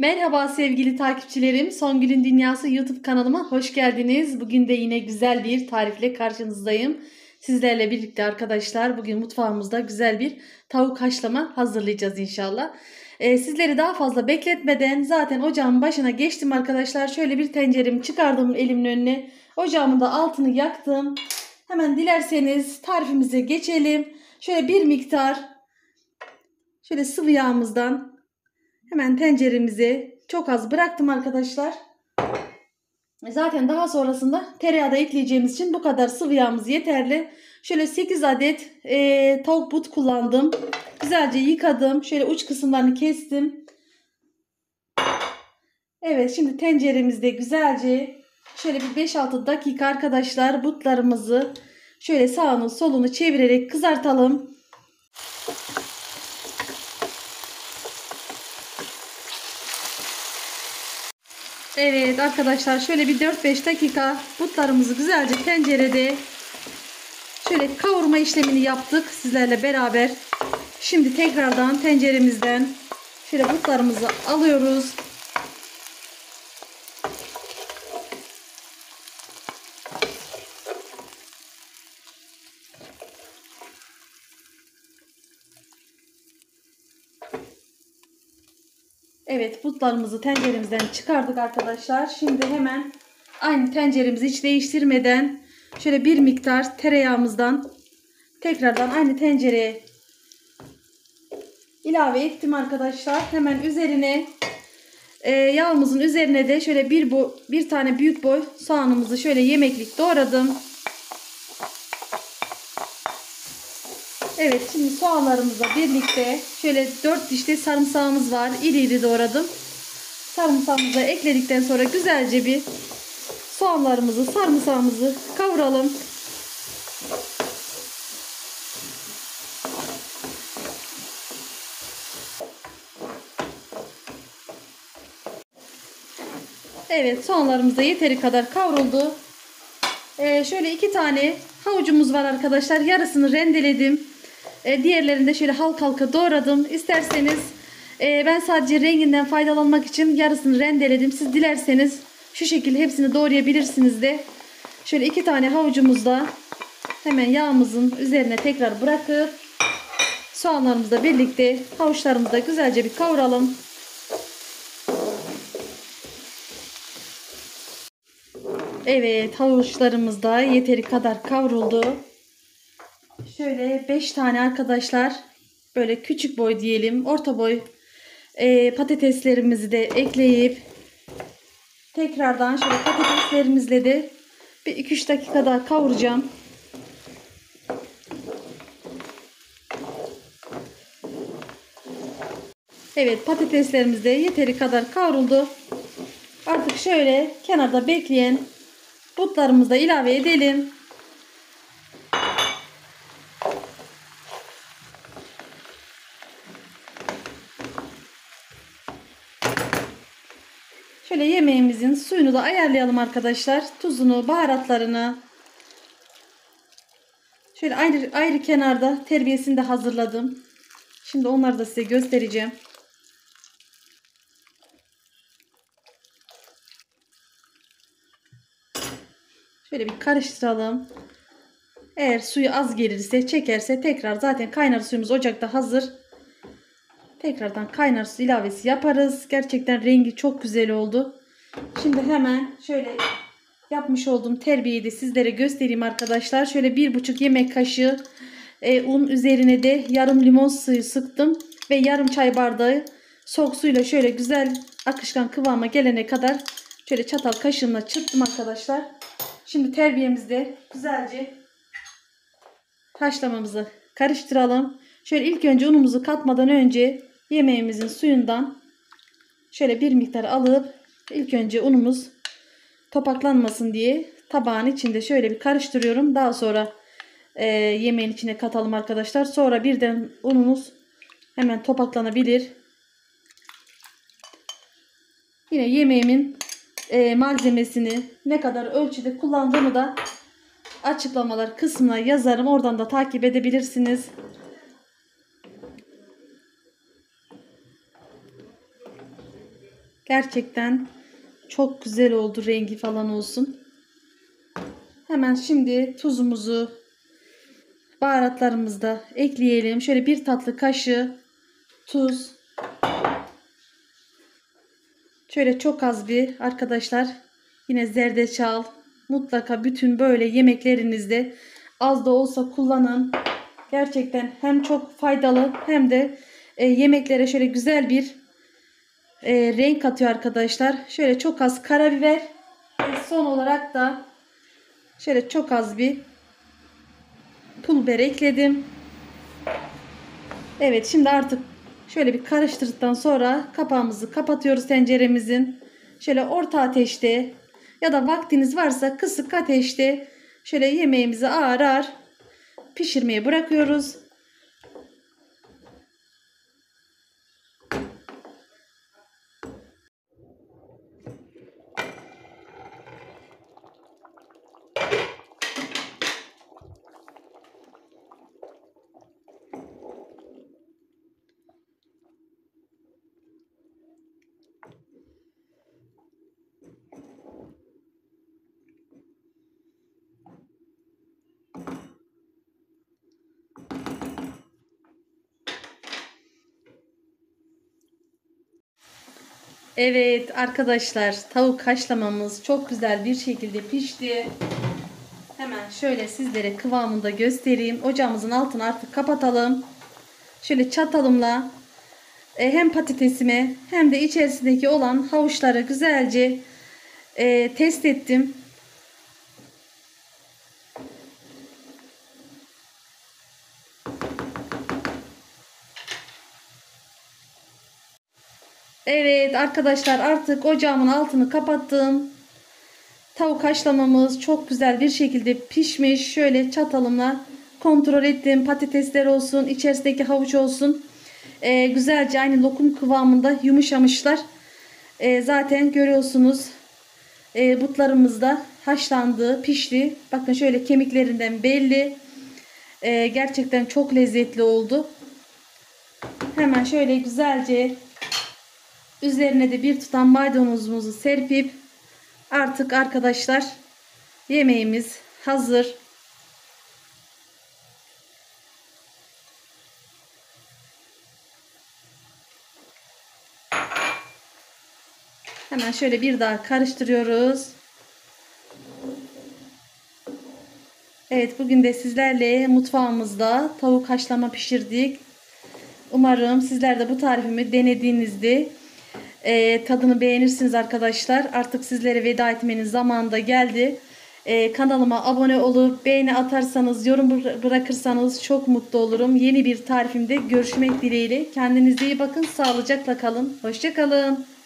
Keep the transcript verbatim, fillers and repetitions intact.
Merhaba sevgili takipçilerim. Songül'ün Dünyası YouTube kanalıma hoş geldiniz. Bugün de yine güzel bir tarifle karşınızdayım. Sizlerle birlikte arkadaşlar bugün mutfağımızda güzel bir tavuk haşlama hazırlayacağız inşallah. Ee, sizleri daha fazla bekletmeden zaten ocağın başına geçtim arkadaşlar. Şöyle bir tenceremi çıkardım elimin önüne. Ocağımın da altını yaktım. Hemen dilerseniz tarifimize geçelim. Şöyle bir miktar şöyle sıvı yağımızdan hemen tenceremize çok az bıraktım arkadaşlar. Zaten daha sonrasında tereyağı da ekleyeceğimiz için bu kadar sıvı yağımız yeterli. Şöyle sekiz adet e, tavuk but kullandım. Güzelce yıkadım. Şöyle uç kısımlarını kestim. Evet, şimdi tenceremizde güzelce şöyle bir beş altı dakika arkadaşlar butlarımızı şöyle sağını solunu çevirerek kızartalım. Evet arkadaşlar, şöyle bir dört beş dakika butlarımızı güzelce tencerede şöyle kavurma işlemini yaptık sizlerle beraber. Şimdi tekrardan tenceremizden şöyle butlarımızı alıyoruz. Evet, butlarımızı tenceremizden çıkardık arkadaşlar. Şimdi hemen aynı tenceremizi hiç değiştirmeden şöyle bir miktar tereyağımızdan tekrardan aynı tencereye ilave ettim arkadaşlar. Hemen üzerine e, yağımızın üzerine de şöyle bir bu bir tane büyük boy soğanımızı şöyle yemeklik doğradım. Evet, şimdi soğanlarımızla birlikte şöyle dört diş de sarımsağımız var. İri iri doğradım. Sarımsağımızı ekledikten sonra güzelce bir soğanlarımızı, sarımsağımızı kavuralım. Evet, soğanlarımız da yeteri kadar kavruldu. Ee, şöyle iki tane havucumuz var arkadaşlar. Yarısını rendeledim. Ee, diğerlerini de şöyle halka halka doğradım. İsterseniz e, ben sadece renginden faydalanmak için yarısını rendeledim. Siz dilerseniz şu şekilde hepsini doğrayabilirsiniz de. Şöyle iki tane havucumuzu da hemen yağımızın üzerine tekrar bırakıp soğanlarımızla birlikte havuçlarımızı da güzelce bir kavuralım. Evet, havuçlarımız da yeteri kadar kavruldu. Şöyle beş tane arkadaşlar, böyle küçük boy diyelim, orta boy e, patateslerimizi de ekleyip tekrardan şöyle patateslerimizle de bir iki üç dakika daha kavuracağım. Evet, patateslerimiz de yeteri kadar kavruldu. Artık şöyle kenarda bekleyen butlarımızı da ilave edelim. Şöyle yemeğimizin suyunu da ayarlayalım arkadaşlar. Tuzunu, baharatlarını. Şöyle ayrı, ayrı kenarda terbiyesini de hazırladım. Şimdi onları da size göstereceğim. Şöyle bir karıştıralım. Eğer suyu az gelirse, çekerse tekrar, zaten kaynar suyumuz ocakta hazır. Tekrardan kaynar su ilavesi yaparız. Gerçekten rengi çok güzel oldu. Şimdi hemen şöyle yapmış olduğum terbiyeyi de sizlere göstereyim arkadaşlar. Şöyle bir buçuk yemek kaşığı e, un, üzerine de yarım limon suyu sıktım. Ve yarım çay bardağı soğuk suyla şöyle güzel akışkan kıvama gelene kadar şöyle çatal kaşığımla çırptım arkadaşlar. Şimdi terbiyemizde güzelce haşlamamızı karıştıralım. Şöyle ilk önce unumuzu katmadan önce yemeğimizin suyundan şöyle bir miktar alıp ilk önce unumuz topaklanmasın diye tabağın içinde şöyle bir karıştırıyorum. Daha sonra e, yemeğin içine katalım arkadaşlar. Sonra birden unumuz hemen topaklanabilir. Yine yemeğimin e, malzemesini ne kadar ölçüde kullandığımı da açıklamalar kısmına yazarım. Oradan da takip edebilirsiniz. Gerçekten çok güzel oldu, rengi falan olsun. Hemen şimdi tuzumuzu, baharatlarımızı da ekleyelim. Şöyle bir tatlı kaşığı tuz. Şöyle çok az bir arkadaşlar, yine zerdeçal. Mutlaka bütün böyle yemeklerinizde az da olsa kullanın. Gerçekten hem çok faydalı hem de e, yemeklere şöyle güzel bir e, renk katıyor arkadaşlar. Şöyle çok az karabiber ve son olarak da şöyle çok az bir pul biber ekledim. Evet, şimdi artık şöyle bir karıştırdıktan sonra kapağımızı kapatıyoruz tenceremizin. Şöyle orta ateşte ya da vaktiniz varsa kısık ateşte şöyle yemeğimizi ağır ağır pişirmeye bırakıyoruz. Evet arkadaşlar, tavuk haşlamamız çok güzel bir şekilde pişti. Hemen şöyle sizlere kıvamını da göstereyim. Ocağımızın altını artık kapatalım. Şöyle çatalımla e, hem patatesime hem de içerisindeki olan havuçları güzelce e, test ettim. Evet arkadaşlar, artık ocağımın altını kapattım. Tavuk haşlamamız çok güzel bir şekilde pişmiş. Şöyle çatalımla kontrol ettim. Patatesler olsun, içerisindeki havuç olsun. Ee, güzelce aynı lokum kıvamında yumuşamışlar. Ee, zaten görüyorsunuz. E, butlarımız da haşlandı, pişti. Bakın şöyle kemiklerinden belli. Ee, gerçekten çok lezzetli oldu. Hemen şöyle güzelce üzerine de bir tutam maydanozumuzu serpip artık arkadaşlar yemeğimiz hazır. Hemen şöyle bir daha karıştırıyoruz. Evet, bugün de sizlerle mutfağımızda tavuk haşlama pişirdik. Umarım sizler de bu tarifimi denediğinizde e, tadını beğenirsiniz arkadaşlar. Artık sizlere veda etmenin zamanı da geldi. E, kanalıma abone olup beğeni atarsanız, yorum bırakırsanız çok mutlu olurum. Yeni bir tarifimde görüşmek dileğiyle. Kendinize iyi bakın. Sağlıcakla kalın. Hoşça kalın.